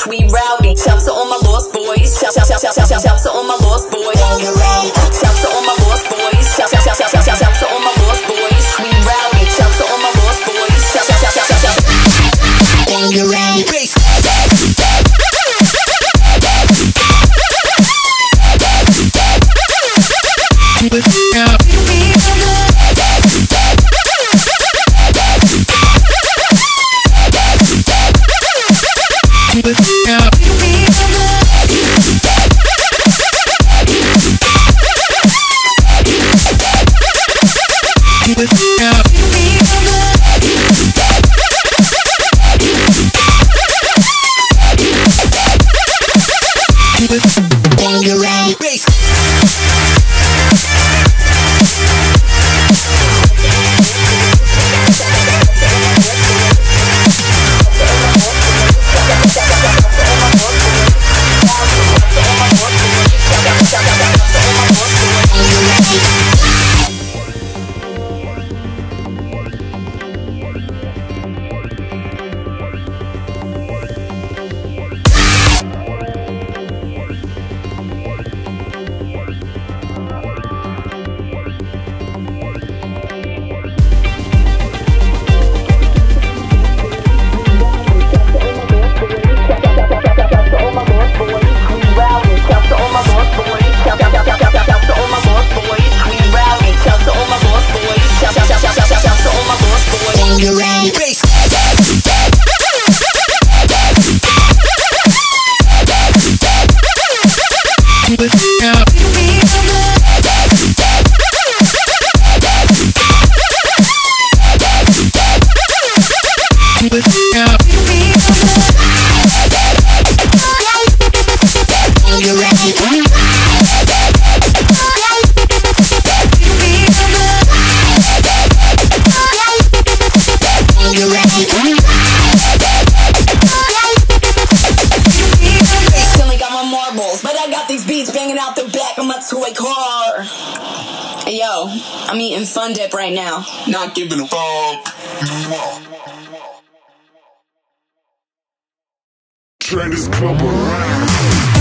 we rowdy. Shouts to all my lost boys. Shouts to all my lost boys. Shouts to all my lost boys. Shouts to all my lost boys. We rowdy. Shouts to all my lost boys. Shouts. Bass. Hey yo, I'm eating Fun Dip right now. Not giving a fuck. Turn this club around.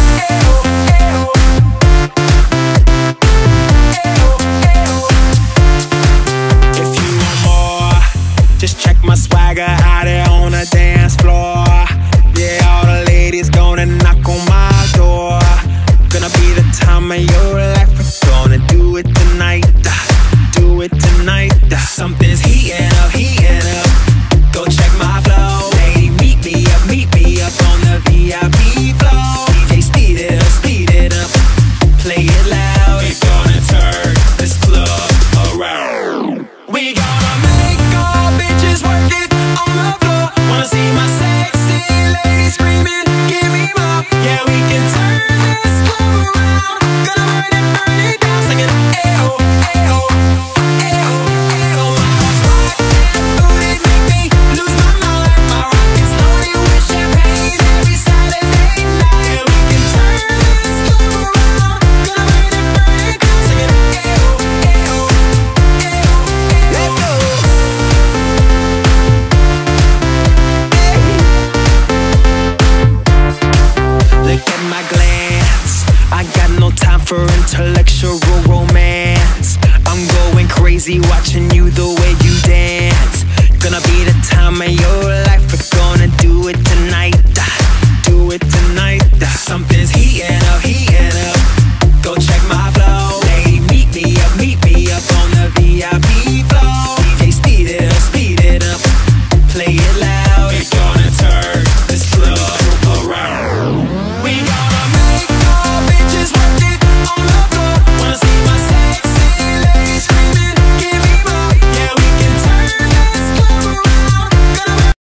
If you want more, just check my swagger out there on the dance floor. Yeah, all the ladies gonna knock on my door. Gonna be the time of your life. We're gonna do it tonight. Do it tonight. Something